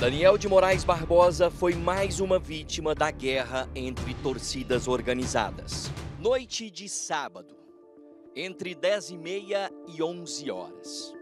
Daniel de Moraes Barbosa foi mais uma vítima da guerra entre torcidas organizadas. Noite de sábado, entre 10h30 e 11 horas.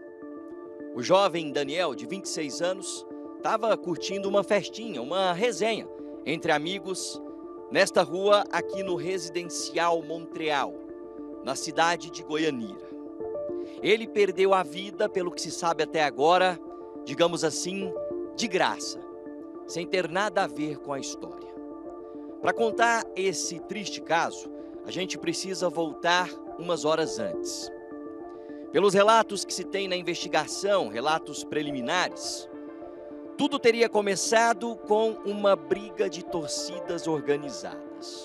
O jovem Daniel, de 26 anos, estava curtindo uma festinha, uma resenha entre amigos nesta rua aqui no Residencial Montreal, na cidade de Goianira. Ele perdeu a vida, pelo que se sabe até agora, digamos assim, de graça, sem ter nada a ver com a história. Para contar esse triste caso, a gente precisa voltar umas horas antes. Pelos relatos que se tem na investigação, relatos preliminares, tudo teria começado com uma briga de torcidas organizadas.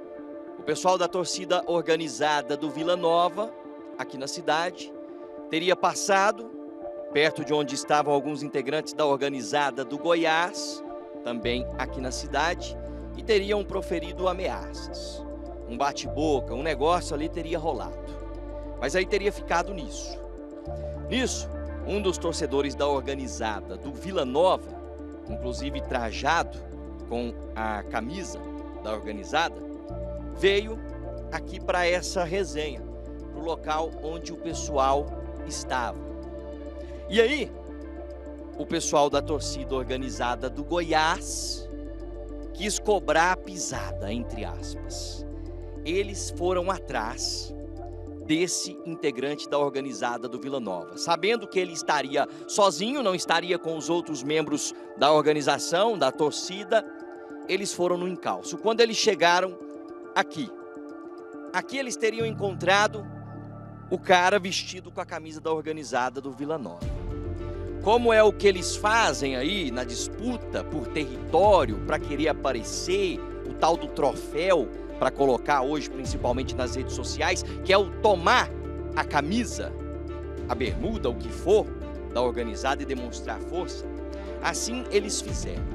O pessoal da torcida organizada do Vila Nova, aqui na cidade, teria passado perto de onde estavam alguns integrantes da organizada do Goiás, também aqui na cidade, e teriam proferido ameaças. Um bate-boca, um negócio ali teria rolado. Mas aí teria ficado nisso. Nisso, um dos torcedores da organizada do Vila Nova, inclusive trajado com a camisa da organizada, veio aqui para essa resenha, para o local onde o pessoal estava. E aí, o pessoal da torcida organizada do Goiás quis cobrar a pisada, entre aspas. Eles foram atrás desse integrante da organizada do Vila Nova. Sabendo que ele estaria sozinho, não estaria com os outros membros da organização, da torcida, eles foram no encalço. Quando eles chegaram aqui eles teriam encontrado o cara vestido com a camisa da organizada do Vila Nova. Como é o que eles fazem aí na disputa por território para querer aparecer, o tal do troféu para colocar hoje principalmente nas redes sociais, que é o tomar a camisa, a bermuda, o que for, da organizada e demonstrar força. Assim eles fizeram.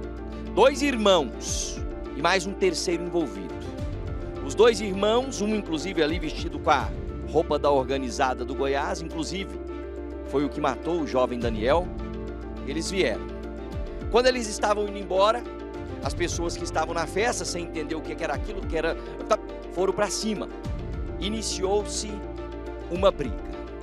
2 irmãos e mais um terceiro envolvido. Os 2 irmãos, um inclusive ali vestido com a roupa da organizada do Goiás, inclusive foi o que matou o jovem Daniel. Eles vieram. Quando eles estavam indo embora, as pessoas que estavam na festa, sem entender o que era aquilo, foram para cima. Iniciou-se uma briga.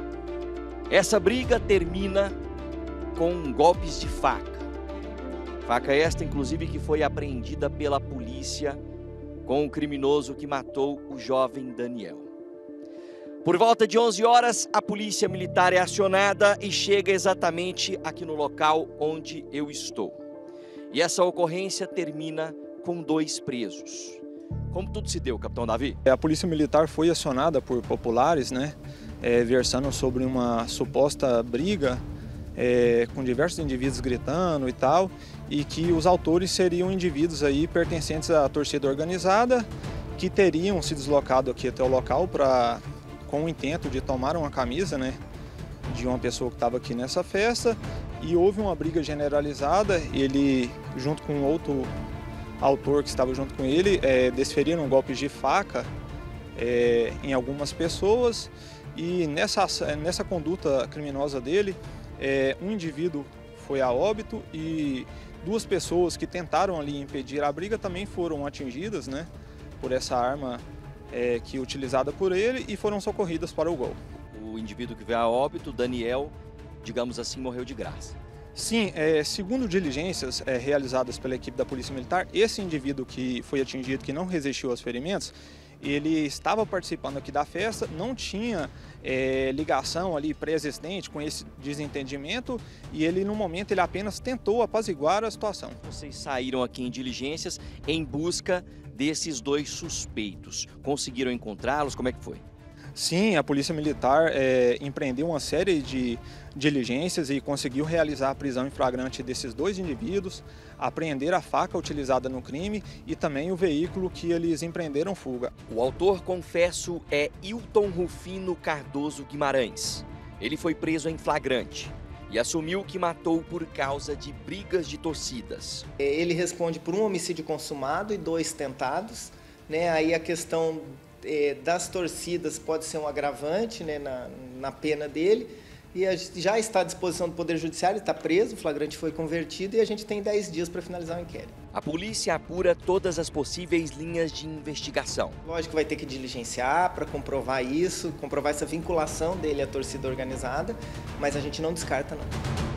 Essa briga termina com golpes de faca. Faca esta, inclusive, que foi apreendida pela polícia com o criminoso que matou o jovem Daniel. Por volta de 11 horas, a polícia militar é acionada e chega exatamente aqui no local onde eu estou. E essa ocorrência termina com 2 presos. Como tudo se deu, capitão Davi? A polícia militar foi acionada por populares, versando sobre uma suposta briga com diversos indivíduos gritando e tal, e que os autores seriam indivíduos aí pertencentes à torcida organizada, que teriam se deslocado aqui até o local com o intento de tomar uma camisa, de uma pessoa que estava aqui nessa festa, e houve uma briga generalizada. Ele, junto com outro autor que estava junto com ele, desferiram golpes de faca em algumas pessoas, e nessa conduta criminosa dele, um indivíduo foi a óbito e 2 pessoas que tentaram ali impedir a briga também foram atingidas, por essa arma que é utilizada por ele, e foram socorridas para o gol. O indivíduo que veio a óbito, Daniel, digamos assim, morreu de graça. Sim, segundo diligências realizadas pela equipe da Polícia Militar, esse indivíduo que foi atingido, que não resistiu aos ferimentos, ele estava participando aqui da festa, não tinha ligação ali pré-existente com esse desentendimento, e ele, no momento, ele apenas tentou apaziguar a situação. Vocês saíram aqui em diligências em busca desses 2 suspeitos. Conseguiram encontrá-los? Como é que foi? Sim, a Polícia Militar empreendeu uma série de diligências e conseguiu realizar a prisão em flagrante desses 2 indivíduos, apreender a faca utilizada no crime e também o veículo que eles empreenderam fuga. O autor, confesso, é Hilton Rufino Cardoso Guimarães. Ele foi preso em flagrante e assumiu que matou por causa de brigas de torcidas. Ele responde por um homicídio consumado e 2 tentados, Aí a questão das torcidas pode ser um agravante, na pena dele, e já está à disposição do Poder Judiciário, está preso, o flagrante foi convertido e a gente tem 10 dias para finalizar o inquérito. A polícia apura todas as possíveis linhas de investigação. Lógico que vai ter que diligenciar para comprovar isso, comprovar essa vinculação dele à torcida organizada, mas a gente não descarta não.